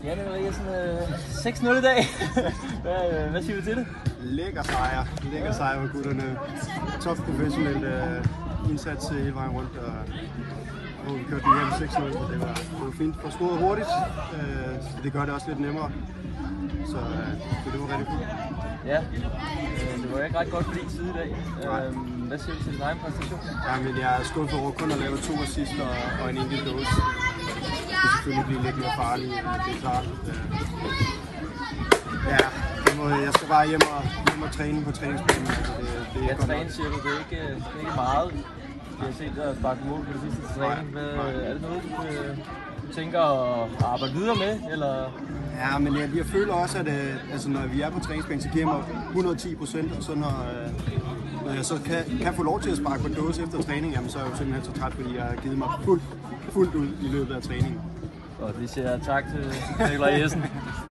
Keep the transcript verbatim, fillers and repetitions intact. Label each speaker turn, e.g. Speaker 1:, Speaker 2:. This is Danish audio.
Speaker 1: Ja, det var sådan øh, seks nul i dag. hvad, hvad siger du til det?
Speaker 2: Lækker sejr. Lækker sejr med gutterne. Top professionelt øh, indsats hele vejen rundt. Og, og vi kørte den hjem seks nul, så det var, det var fint. Og scoret hurtigt, øh, så det gør det også lidt nemmere. Så, øh, så det var rigtig fint.
Speaker 1: Ja, øh, det var ikke ret godt for din side i dag. Øh, hvad siger du til din egen præstation?
Speaker 2: Ja, men jeg er skuffet over kun at lave to assist og, og en enkelt dåse. Det skal selvfølgelig blive lidt mere farligt, det er klart. Ja, jeg, må, jeg skal bare hjem og, hjem og træne på træningsbanen. Altså det, det er
Speaker 1: ja,
Speaker 2: godt
Speaker 1: træne siger du, det er ikke, det er ikke meget. Jeg har set dig sparke mål på det sidste træning. Hvad, er det noget, du, du tænker at arbejde videre med? Eller?
Speaker 2: Ja, men jeg, jeg føler også, at altså, når vi er på træningsbanen, så giver jeg mig hundrede og ti procent, og så når, når jeg så kan, kan få lov til at sparke på en dåse efter træning, jamen, så er jeg jo simpelthen så træt, fordi jeg har givet mig fuldt, fuldt ud i løbet af træningen.
Speaker 1: Og vi siger tak til Nikolaj Jessen.